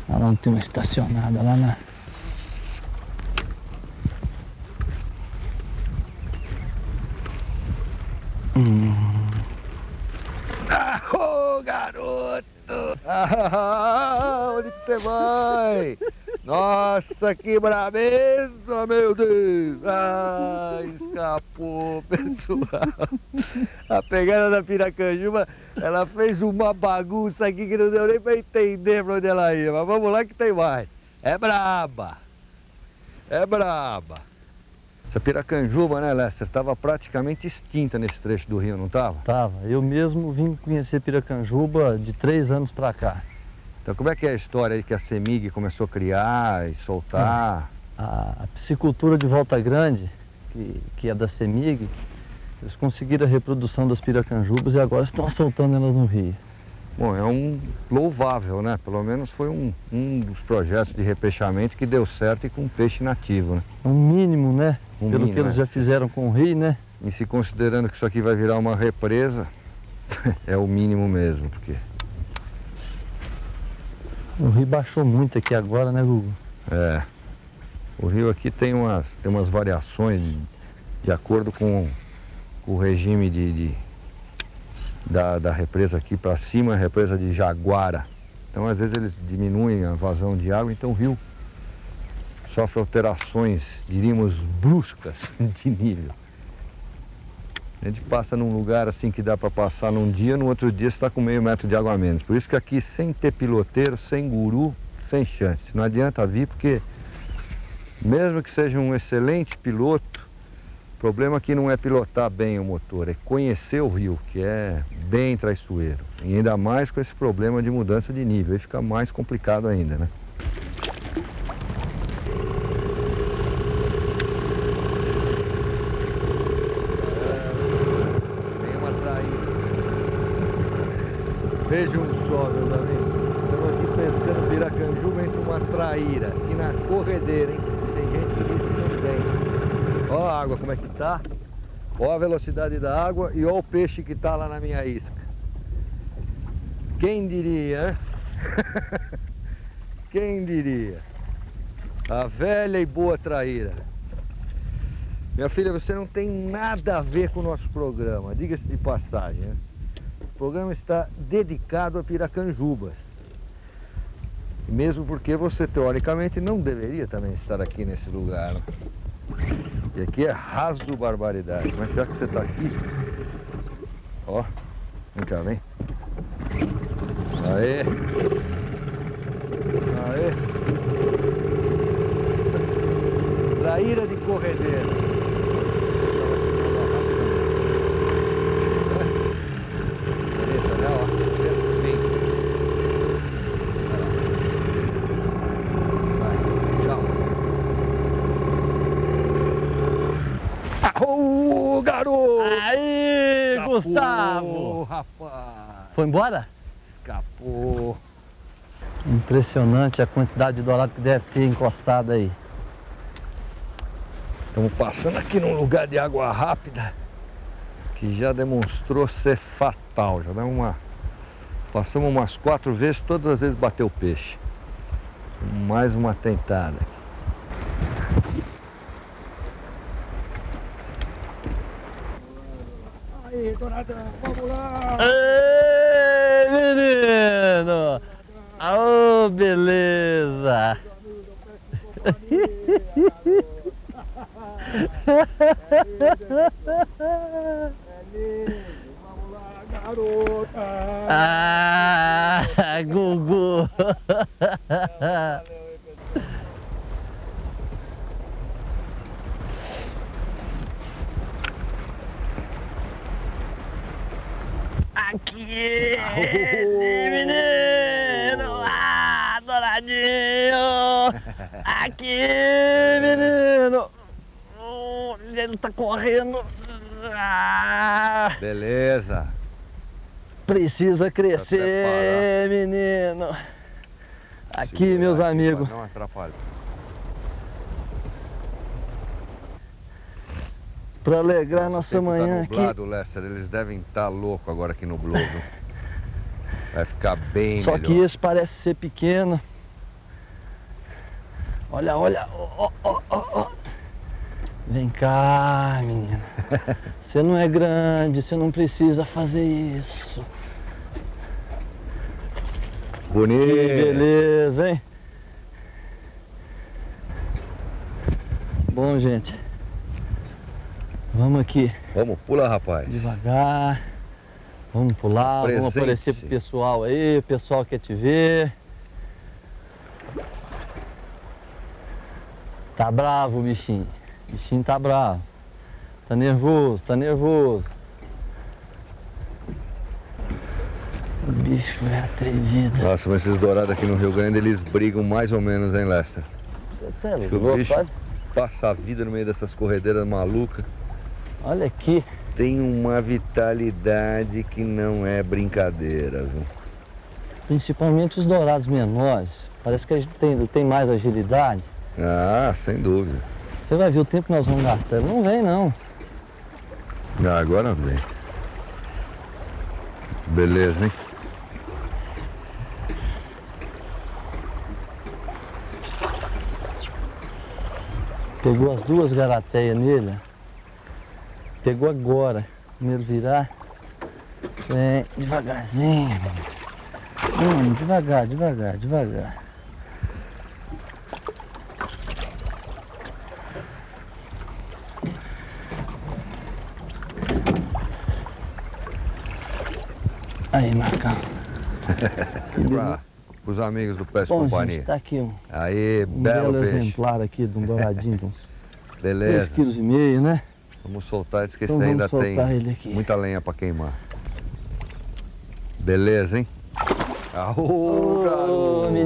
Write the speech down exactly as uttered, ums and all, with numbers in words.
Olha lá onde tem uma estacionada lá na... Hum. Ah, ô, garoto! Ah, onde que você vai? Nossa, que brabeza, meu Deus! Ah, escapou, pessoal. A pegada da piracanjuba, ela fez uma bagunça aqui que não deu nem pra entender pra onde ela ia. Mas vamos lá que tem mais. É braba. É braba. Essa piracanjuba, né, Lester, estava praticamente extinta nesse trecho do rio, não estava? Tava. Eu mesmo vim conhecer piracanjuba de três anos pra cá. Então como é que é a história aí que a CEMIG começou a criar e soltar? A, a piscicultura de Volta Grande, que, que é da CEMIG, eles conseguiram a reprodução das piracanjubas e agora estão soltando elas no rio. Bom, é um louvável, né? Pelo menos foi um, um dos projetos de repeixamento que deu certo e com peixe nativo, né? Um mínimo, né? Um Pelo mínimo, que eles é. já fizeram com o rio, né? E se considerando que isso aqui vai virar uma represa, é o mínimo mesmo, porque... O rio baixou muito aqui agora, né, Gugu? É. O rio aqui tem umas, tem umas variações de, de acordo com, com o regime de, de, da, da represa aqui para cima, a represa de Jaguara. Então, às vezes, eles diminuem a vazão de água, então o rio sofre alterações, diríamos, bruscas de nível. A gente passa num lugar assim que dá para passar num dia, no outro dia você está com meio metro de água a menos. Por isso que aqui, sem ter piloteiro, sem guru, sem chance. Não adianta vir porque, mesmo que seja um excelente piloto, o problema aqui não é pilotar bem o motor, é conhecer o rio, que é bem traiçoeiro. E ainda mais com esse problema de mudança de nível, aí fica mais complicado ainda, né? Vejam só, meus amigos, estamos aqui pescando piracanjuba entre uma traíra, aqui na corredeira, hein? Tem gente que diz que não tem. Ó a água como é que tá, ó a velocidade da água e ó o peixe que tá lá na minha isca. Quem diria, hein? Quem diria? A velha e boa traíra. Minha filha, você não tem nada a ver com o nosso programa, diga-se de passagem, né? O programa está dedicado a piracanjubas. Mesmo porque você, teoricamente, não deveria também estar aqui nesse lugar, né? E aqui é raso barbaridade. Mas já que você está aqui... Ó, vem cá, vem. Aê! Aê! Traíra de corredeira. Ô, garoto! Aí, Escapou, Gustavo! Rapaz! Foi embora? Escapou! Impressionante a quantidade de dourado que deve ter encostado aí. Estamos passando aqui num lugar de água rápida que já demonstrou ser fatal. Já dá uma... Passamos umas quatro vezes, todas as vezes bateu peixe. Mais uma tentada. Aí, douradão, vamos lá! Ei, menino! Ô, beleza! Vamos lá, garota! Ah, Gugu! Aqui, menino! Ah, douradinho! Aqui, menino! Oh, ele tá correndo! Ah, Beleza! precisa crescer, menino! Aqui, Segura meus aqui, amigos. Não atrapalha. Pra alegrar nossa Tempo manhã tá aqui. nublado, Lester, eles devem estar loucos agora que nublou, viu? Vai ficar bem Só melhor. que esse parece ser pequeno. Olha, olha. Ó, ó, ó, ó. Vem cá, menina. Você não é grande, você não precisa fazer isso. Bonito. Que beleza, hein? Bom, gente. Vamos aqui. Vamos, pula, rapaz. Devagar. Vamos pular, Presente. vamos aparecer pro pessoal aí. O pessoal quer te ver. Tá bravo o bichinho. O bichinho tá bravo. Tá nervoso, tá nervoso. O bicho é atrevido. Nossa, mas esses dourados aqui no Rio Grande, eles brigam mais ou menos, hein, Lester? Você tá Acho que o louco, bicho olha. passa a vida no meio dessas corredeiras malucas. Olha aqui. Tem uma vitalidade que não é brincadeira, viu? Principalmente os dourados menores. Parece que a gente tem, tem mais agilidade. Ah, sem dúvida. Você vai ver o tempo que nós vamos gastar. Não vem, não. Não, agora não vem. Beleza, hein? Pegou as duas garateias nele. Pegou agora. Primeiro virar. Vem, devagarzinho. Hum, devagar, devagar, devagar. Aí, Marcão. Para os amigos do Pesca Bom, Companhia. gente, tá aqui um, Aí, um belo, belo peixe. exemplar aqui de um douradinho de uns três Beleza. quilos e meio, né? Vamos soltar esse que esse Então vamos ainda soltar tem ele aqui. muita lenha para queimar. Beleza, hein? Aô, Ô, garoto!